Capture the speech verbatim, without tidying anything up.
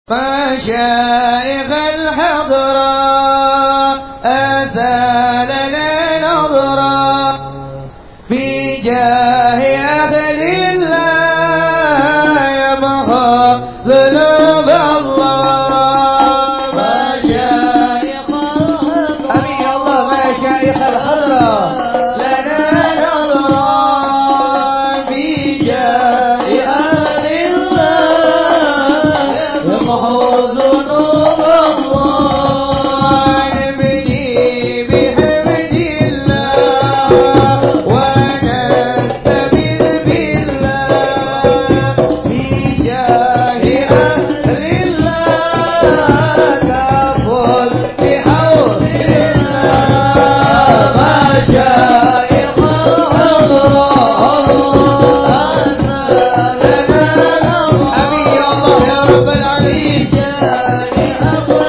مشايخ الحضرة أثال لنظرة في جاه أهل الله يمحى ذنوب الله. مشايخ الحضرة أمين الله مشايخ الحضرة لنا نظرة في جاه أهل الله يمحى ذنوب الله. نبني بحمد الله ونستبد بالله في جاه أهل الله تفوز بحول الله. مشايخ الحضرة أمين يا الله يا رب العالمين.